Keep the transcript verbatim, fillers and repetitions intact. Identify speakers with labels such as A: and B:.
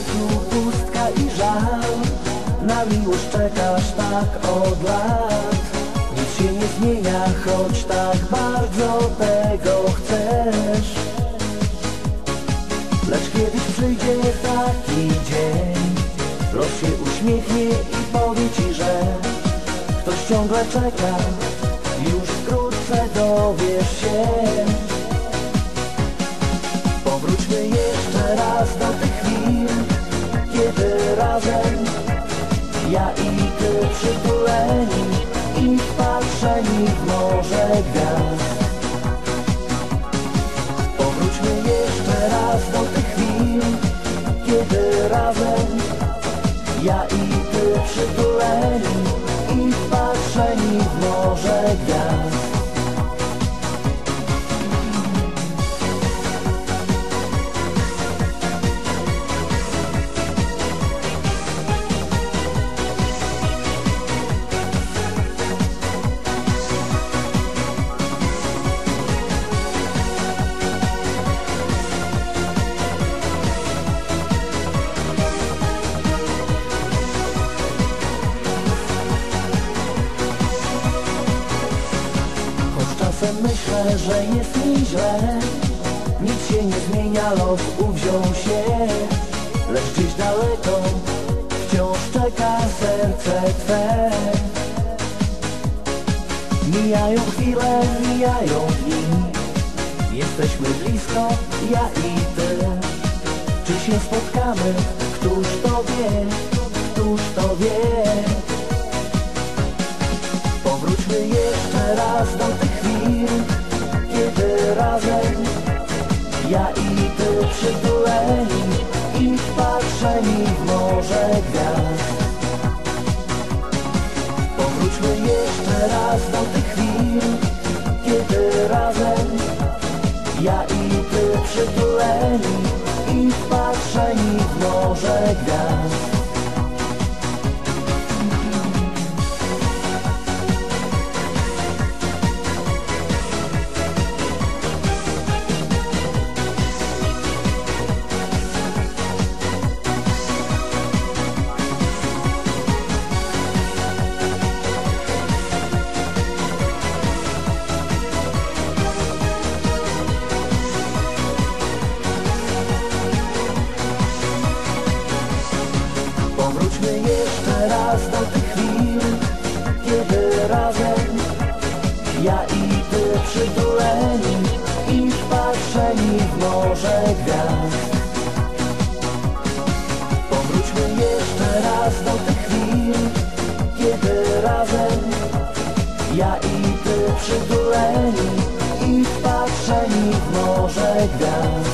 A: znów pustka i żal. Na miłość czekasz tak od lat. Nic się nie zmienia, choć tak bardzo tego chcesz. Lecz kiedyś przyjdzie taki dzień, los się uśmiechnie i powie ci, że ktoś ciągle czeka. Już wkrótce dowiesz się. Powróćmy jeszcze raz do tych chwil, kiedy razem ja i ty przytuleni i wpatrzeni w morze gwiazd. Powróćmy jeszcze raz do tych chwil, kiedy razem ja i ty przytuleni i wpatrzeni w morze gwiazd. Czasem myślę, że jest mi źle, nic się nie zmienia, los uwziął się. Lecz gdzieś daleko wciąż czeka serce twe. Mijają chwile, mijają dni, jesteśmy blisko, ja i ty. Czy się spotkamy? Któż to wie, któż to wie? Powróćmy jeszcze raz do tych chwil, kiedy razem ja i ty przytuleni i wpatrzeni w morze gwiazd. Powróćmy jeszcze raz do tych chwil, kiedy razem ja i ty przytuleni i wpatrzeni w morze gwiazd. Powróćmy jeszcze raz do tych chwil, kiedy razem ja i ty przytuleni i wpatrzeni w morze gwiazd. Powróćmy jeszcze raz do tych chwil, kiedy razem ja i ty przytuleni i wpatrzeni w morze gwiazd.